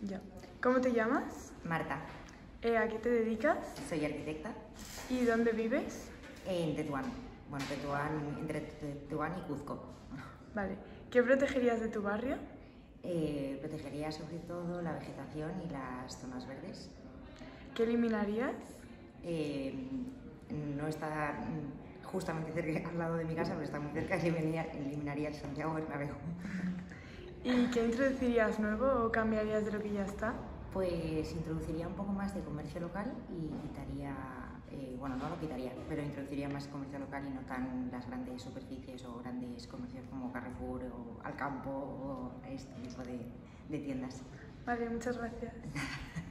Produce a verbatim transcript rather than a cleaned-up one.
Ya. ¿Cómo te llamas? Marta, Eh, ¿a qué te dedicas? soy arquitecta ¿Y dónde vives? en Tetuán. Bueno, Tetuán, entre Tetuán y Cuzco. Vale. ¿Qué protegerías de tu barrio? Eh, protegería sobre todo la vegetación y las zonas verdes. ¿Qué eliminarías? Eh, no está mm, justamente cerca, al lado de mi casa, pero está muy cerca, eliminaría, eliminaría el Santiago Bernabéu. ¿Y qué introducirías nuevo o cambiarías de lo que ya está? Pues introduciría un poco más de comercio local y quitaría, eh, bueno, no lo quitaría, pero introduciría más comercio local y no tan las grandes superficies o grandes comercios como Carrefour o Alcampo o este tipo de, de tiendas. Vale, muchas gracias.